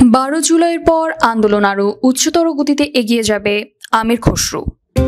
12 জুলাইয়ের পর আন্দোলন আরও উচ্চতর গতিতে এগিয়ে যাবে আমির খসরু।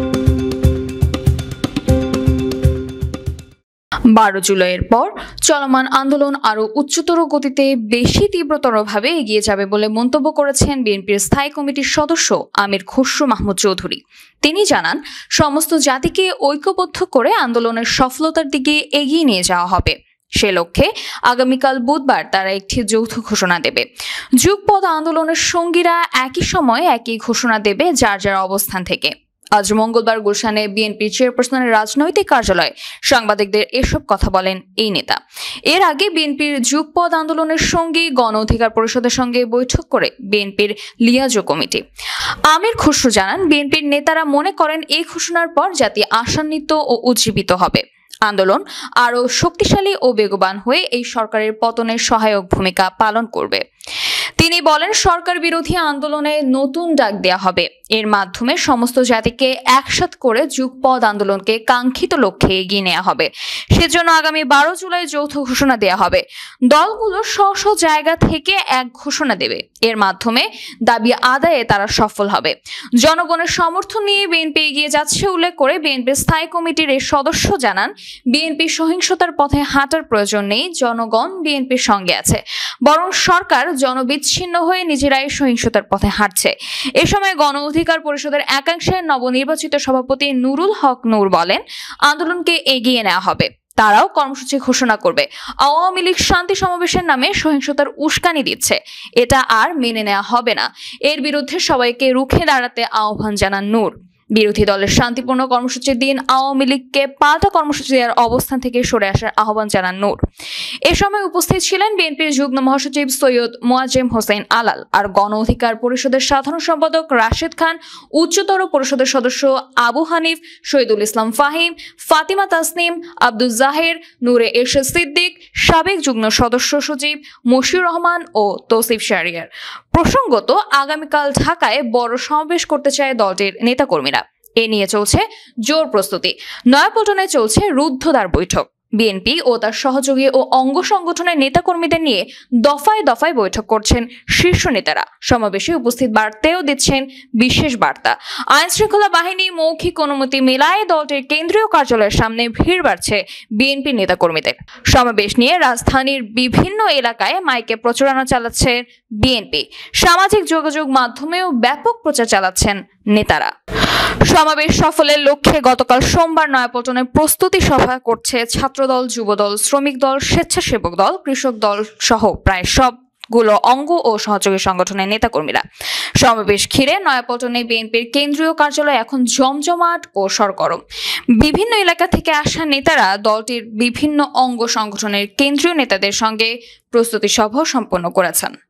12 জুলাইয়ের পর চলমান আন্দোলন আরও উচ্চতর গতিতে বেশি তীব্রতরভাবে এগিয়ে যাবে বলে মন্তব্য করেছেন বিএনপির স্থায়ী কমিটির সদস্য আমির খসরু মাহমুদ চৌধুরী। তিনি জানান, সমস্ত জাতিকে ঐক্যবদ্ধ করে আন্দোলনের সফলতার দিকে এগিয়ে নিয়ে যাওয়া হবে। সে লক্ষ্যে আগামীকাল বুধবার তারা একটি যৌথ ঘোষণা দেবে। যুগপৎ আন্দোলনের সঙ্গীরা একই সময়ে একই ঘোষণা দেবে যার যার অবস্থান থেকে। আজ মঙ্গলবার গুলশানে বিএনপি চেয়ারপারসনের রাজনৈতিক কার্যালয়ে সাংবাদিকদের এসব কথা বলেন এই নেতা। এর আগে বিএনপির যুগপৎ আন্দোলনের সঙ্গে গণ অধিকার পরিষদের সঙ্গে বৈঠক করে বিএনপির লিয়াজো কমিটি। আমির খসরু জানান, বিএনপির নেতারা মনে করেন এই ঘোষণার পর জাতি আশান্বিত ও উজ্জীবিত হবে। আন্দোলন আরও শক্তিশালী ও বেগবান হয়ে এই সরকারের পতনের সহায়ক ভূমিকা পালন করবে। তিনি বলেন, সরকার বিরোধী আন্দোলনে নতুন ডাক দেওয়া হবে। এর মাধ্যমে সমস্ত জাতিকে একসাথ করে যুগপৎ আন্দোলনকে কাঙ্ক্ষিত লক্ষ্যে এগিয়ে নেওয়া হবে। সেজন্য আগামী 12 জুলাই যৌথ ঘোষণা দেওয়া হবে। দলগুলো স্ব জায়গা থেকে এক ঘোষণা দেবে। এর মাধ্যমে দাবি আদায়ে তারা সফল হবে। জনগণের সমর্থন নিয়ে বিএনপি এগিয়ে যাচ্ছে উল্লেখ করে বিএনপির স্থায়ী কমিটির এই সদস্য জানান, বিএনপি সহিংসতার পথে হাঁটার প্রয়োজন নেই। জনগণ বিএনপির সঙ্গে আছে, বরং সরকার জনবিচ্ছিন্ন হয়ে নিজেরাই সহিংসতার পথে হাঁটছে। এ সময় গণ অধিকার পরিষদের একাংশের নবনির্বাচিত সভাপতি নুরুল হক নূর বলেন, আন্দোলনকে এগিয়ে নেওয়া হবে। তারাও কর্মসূচি ঘোষণা করবে। আওয়ামী লীগ শান্তি সমাবেশের নামে সহিংসতার উস্কানি দিচ্ছে, এটা আর মেনে নেওয়া হবে না। এর বিরুদ্ধে সবাইকে রুখে দাঁড়াতে আহ্বান জানান নূর। বিরোধী দলের শান্তিপূর্ণ কর্মসূচির দিন আওয়ামী লীগকে পাল্টা কর্মসূচি দেওয়ার অবস্থান থেকে সরে আসার আহ্বান জানান নূর। এ সময় উপস্থিত ছিলেন বিএনপির যুগ্ম মহাসচিব সৈয়দ মোয়াজ্জেম হোসেন আলাল আর গণ অধিকার পরিষদের সাধারণ সম্পাদক রাশেদ খান, উচ্চতর পরিষদের সদস্য আবু হানিফ, শহীদুল ইসলাম ফাহিম, ফাতিমা তাসনিম, আব্দুল জাহের, নূরে এরশাদ সিদ্দিক, সাবেক যুগ্ম সদস্য সচিব মশিউর রহমান ও তৌসিফ শাহরিয়ার। প্রসঙ্গত, আগামীকাল ঢাকায় বড় সমাবেশ করতে চায় দলটির নেতাকর্মীরা। এ নিয়ে চলছে জোর প্রস্তুতি। নয়াপল্টনে চলছে রুদ্ধদ্বার বৈঠক। বিএনপি ও তার সহযোগী ও অঙ্গ সংগঠনের নেতাকর্মীদের নিয়ে দফায় দফায় বৈঠক করছেন শীর্ষ নেতারা। সমাবেশে উপস্থিত বার্তাও দিচ্ছেন বিশেষ বার্তা। আইন শৃঙ্খলা বাহিনী মৌখিক অনুমতি মেলায় দলটির কেন্দ্রীয় কার্যালয়ের সামনে ভিড় বাড়ছে বিএনপি নেতাকর্মীদের। সমাবেশ নিয়ে রাজধানীর বিভিন্ন এলাকায় মাইকে প্রচারণা চালাচ্ছে বিএনপি। সামাজিক যোগাযোগ মাধ্যমেও ব্যাপক প্রচার চালাচ্ছেন নেতারা। সমাবেশ সফলের লক্ষ্যে গতকাল সোমবার নয়াপল্টনে প্রস্তুতি সভা করছে ছাত্রদল, যুবদল, শ্রমিক দল, স্বেচ্ছাসেবক দল, কৃষক দল সহ প্রায় সবগুলো অঙ্গ ও সহযোগী সংগঠনের নেতাকর্মীরা। সমাবেশ ঘিরে নয়াপল্টনে বিএনপির কেন্দ্রীয় কার্যালয় এখন জমজমাট ও সরগরম। বিভিন্ন এলাকা থেকে আসা নেতারা দলটির বিভিন্ন অঙ্গ সংগঠনের কেন্দ্রীয় নেতাদের সঙ্গে প্রস্তুতি সভা সম্পন্ন করেছেন।